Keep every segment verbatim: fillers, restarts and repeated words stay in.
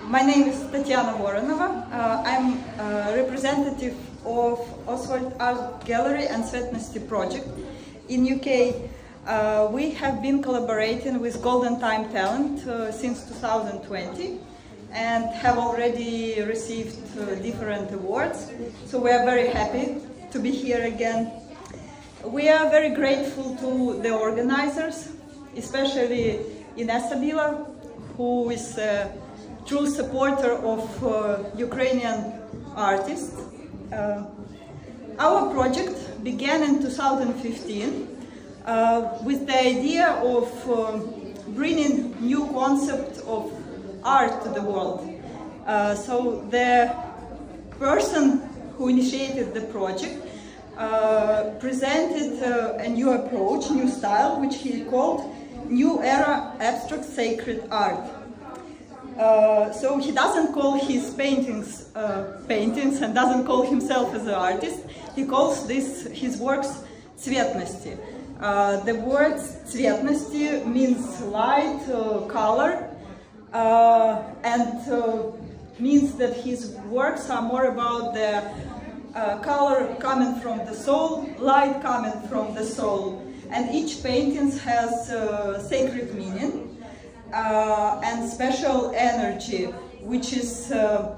My name is Tatiana Voronova. Uh, I'm a representative of Oswald Art Gallery and Svetnosti project. In U K, uh, we have been collaborating with Golden Time Talent uh, since two thousand twenty and have already received uh, different awards. So we are very happy to be here again. We are very grateful to the organizers, especially Ines Sabila, who is a true supporter of uh, Ukrainian artists. Uh, our project began in two thousand fifteen uh, with the idea of uh, bringing new concept of art to the world. Uh, so the person who initiated the project uh, presented uh, a new approach, new style, which he called New Era Abstract Sacred Art. Uh, so he doesn't call his paintings uh, paintings and doesn't call himself as an artist. He calls this his works цветности. Uh, the word цветности means light, uh, color, uh, and uh, means that his works are more about the uh, color coming from the soul, light coming from the soul, and each painting has uh, sacred meaning. Uh, and special energy, which is uh,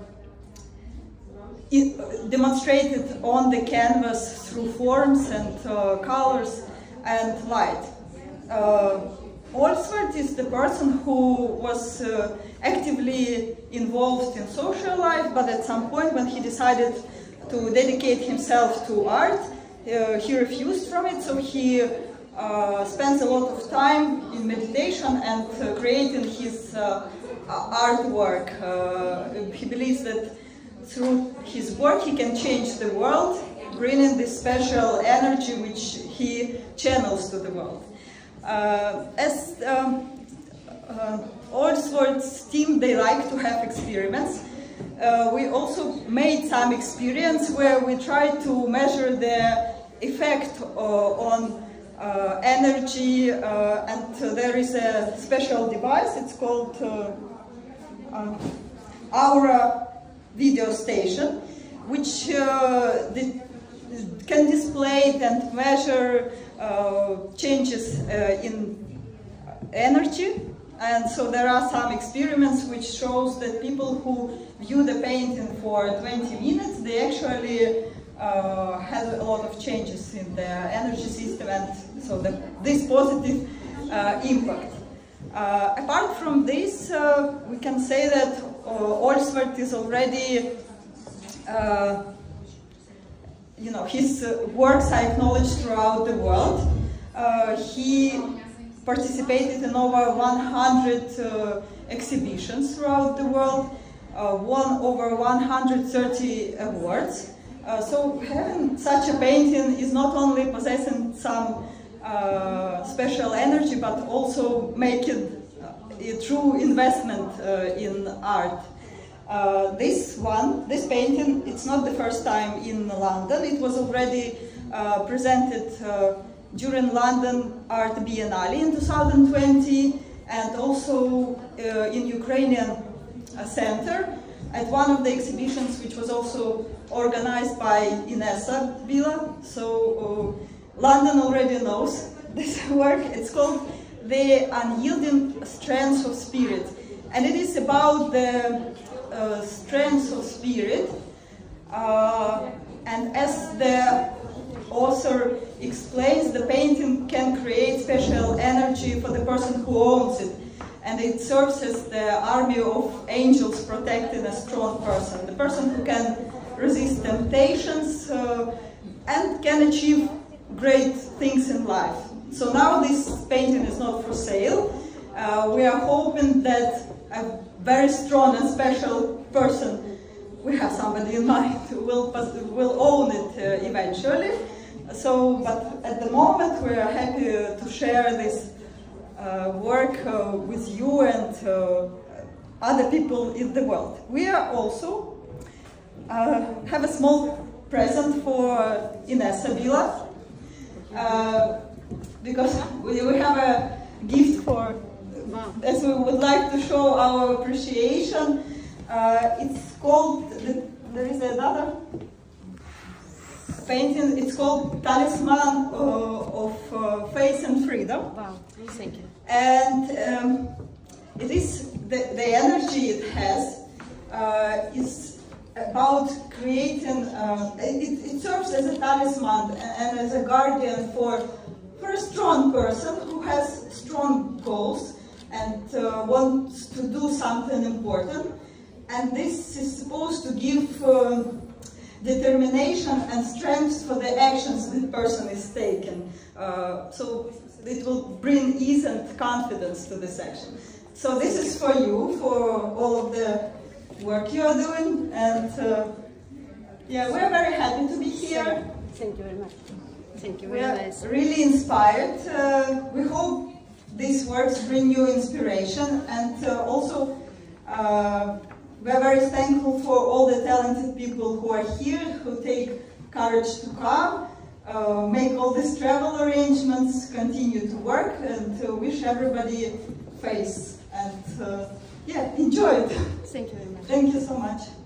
it, demonstrated on the canvas through forms and uh, colors and light. Uh, Oswald is the person who was uh, actively involved in social life, but at some point when he decided to dedicate himself to art, uh, he refused from it, so he Uh, spends a lot of time in meditation and uh, creating his uh, artwork. Uh, he believes that through his work he can change the world, bringing this special energy which he channels to the world. Uh, as um, uh, Oswald's team, they like to have experiments. Uh, we also made some experience where we tried to measure the effect uh, on Uh, energy, uh, and uh, there is a special device, it's called uh, uh, Aura Video Station, which uh, can display and measure uh, changes uh, in energy. And so there are some experiments which shows that people who view the painting for twenty minutes, they actually Uh, has a lot of changes in the energy system, and so the, this positive uh, impact. Uh, apart from this, uh, we can say that uh, Oswald is already, uh, you know, his uh, works are acknowledged throughout the world. Uh, he participated in over one hundred uh, exhibitions throughout the world, uh, won over one hundred thirty awards. Uh, so having such a painting is not only possessing some uh, special energy, but also making a true investment uh, in art. Uh, this one, this painting, it's not the first time in London. It was already uh, presented uh, during London Art Biennale in two thousand twenty, and also uh, in Ukrainian uh, Center at one of the exhibitions, which was also organized by Ines Sabila. So uh, London already knows this work. It's called The Unyielding Strength of Spirit, and it is about the uh, strength of spirit. Uh, and as the author explains, the painting can create special energy for the person who owns it, and it serves as the army of angels protecting a strong person, the person who can resist temptations uh, and can achieve great things in life. So now this painting is not for sale. Uh, we are hoping that a very strong and special person, we have somebody in mind, will, will own it uh, eventually. So, but at the moment we are happy to share this uh, work uh, with you and uh, other people in the world. We are also Uh, have a small present for Ines Sabila, uh, because we, we have a gift for, as we would like to show our appreciation Uh, it's called, the, there is another painting, it's called Talisman uh, of uh, Faith and Freedom. Wow, thank you. And um, it is, the, the energy it has uh, is about creating, uh, it, it serves as a talisman and as a guardian for, for a strong person who has strong goals and uh, wants to do something important. And this is supposed to give uh, determination and strength for the actions the person is taking. Uh, so it will bring ease and confidence to this action. So this is for you, for all of the work you are doing, and uh, yeah, we're very happy to be here. Thank you very much. Thank you We very are nice. really inspired. Uh, we hope these works bring you inspiration, and uh, also uh, we're very thankful for all the talented people who are here, who take courage to come, uh, make all these travel arrangements, continue to work, and uh, wish everybody faith and uh, yeah, enjoy it. Thank you very much. Thank you so much.